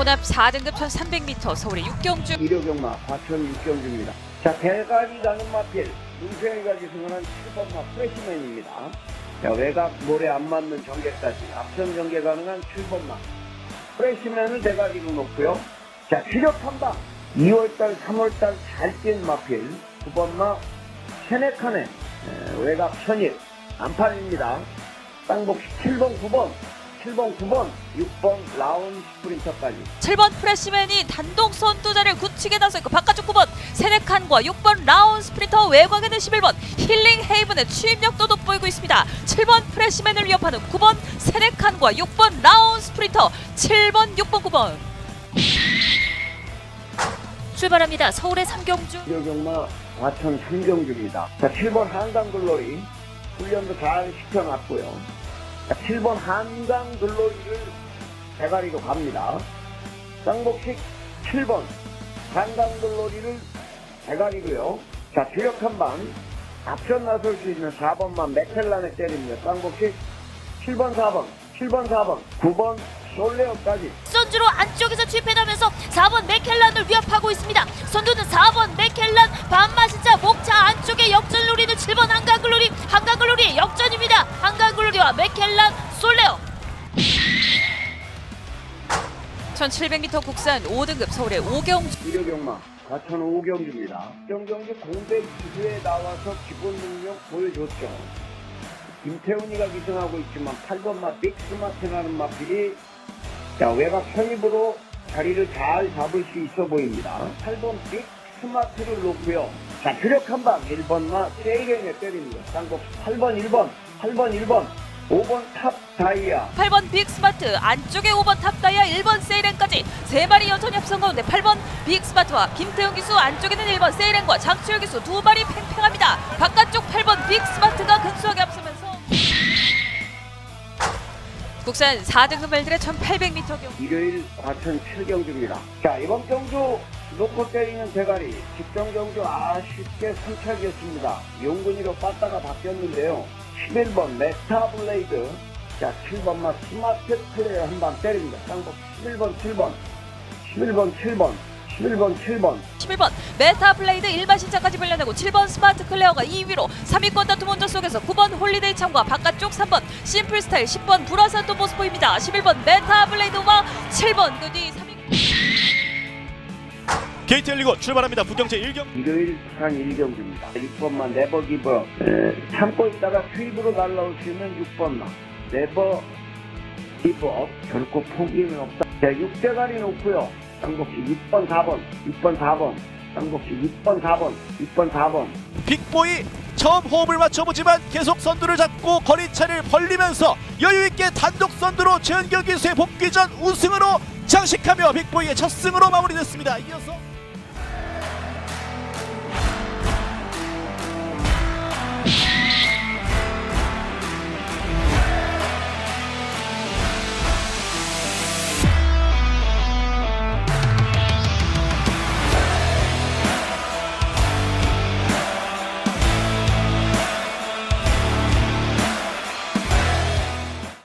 혼합 4등급 1300m 서울의 육경주 이력경마 과천 육경주입니다. 자, 대가리 가는 마필 문세영이가 기승한 7번마 프레시맨입니다. 자, 외곽 모래 안 맞는 전개까지 앞선 전개 가능한 7번마 프레시맨을 대가리로 놓고요. 자, 추력 한방 2월달 3월달 잘 뛴 마필 9번마 세네칸의 외곽 선입 안판입니다. 땅복시 7번 9번 6번 라운 스프린터까지 7번 프레시맨이 단독 선두자를 굳히게 나서있고 바깥쪽 9번 세네칸과 6번 라운 스프린터 외곽에는 11번 힐링 헤이븐의 추임력도 돋보이고 있습니다. 7번 프레시맨을 위협하는 9번 세네칸과 6번 라운 스프린터 7번 6번 9번 출발합니다. 서울의 삼경주 이력경마 과천 삼경주입니다. 자, 7번 한강글로리 훈련도 잘 시켜놨고요. 7번 한강글로리를 대가리로 갑니다. 쌍복식 7번 한강글로리를 대가리로요. 자, 주력 한방 앞선 나설 수 있는 4번만 맥켈란에 때립니다. 쌍복식 7번 4번 9번 솔레오까지 선주로 안쪽에서 취패하면서 4번 맥켈란을 위협하고 있습니다. 선두는 4번 맥켈란 반마신자 목차 안쪽에 역전 노리는 7번 한강글로리의 역전입니다. 한강글로리와 맥켈란 솔레오 1700m 국산 5등급 서울의 오경주 이력경마 과천 오경주입니다. 정경주 공백 기수에 나와서 기본 능력 보여줬죠. 김태훈이가 기승하고 있지만 8번마 빅스마트라는 마필이 자, 외곽 편입으로 자리를 잘 잡을 수 있어 보입니다. 8번 빅스마트를 놓고요. 자, 주력 한방 1번마 세이렌에 때립니다. 쌍복 8번 5번 탑 다이아 8번 빅스마트 안쪽에 5번 탑다이아 1번 세이렌까지 3마리 여전히 앞선 가운데 8번 빅스마트와 김태형 기수 안쪽에는 1번 세이렌과 장치열 기수 2마리 팽팽합니다. 바깥쪽 8번 빅스마트가 근소하게 앞서면서 국산 4등급 말들의 1800m 경기 일요일 과천 7경주입니다. 자, 이번 경주 놓고 때리는 대가리 직전 경주 아쉽게 선착이었습니다. 용근이로 빠따가 바뀌었는데요. 11번 메타블레이드 자, 7번마 스마트 플레이어 한방 때립니다. 쌍복 11번 메타블레이드 일마신차까지 불려내고 7번 스마트 클레어가 2위로 3위권 다툼 운전 속에서 9번 홀리데이 참과 바깥쪽 3번 심플스타일 10번 불화산도 모습 보입니다. 11번 메타블레이드와 7번 그 뒤 3위 게이트 열리고 출발합니다. 부경제 1경 일요일 부산 1경주입니다. 6번마 네버 기브업 참고 있다가 수입으로 날라올 수 있는 6번마 네버 기브업 결코 포기는 없다. 자, 6대가리 놓고요. 쌍복시 6번 4번 쌍복시 6번 4번 빅보이 처음 호흡을 맞춰보지만 계속 선두를 잡고 거리차를 벌리면서 여유있게 단독 선두로 최은경 기수의 복귀전 우승으로 장식하며 빅보이의 첫 승으로 마무리됐습니다. 이어서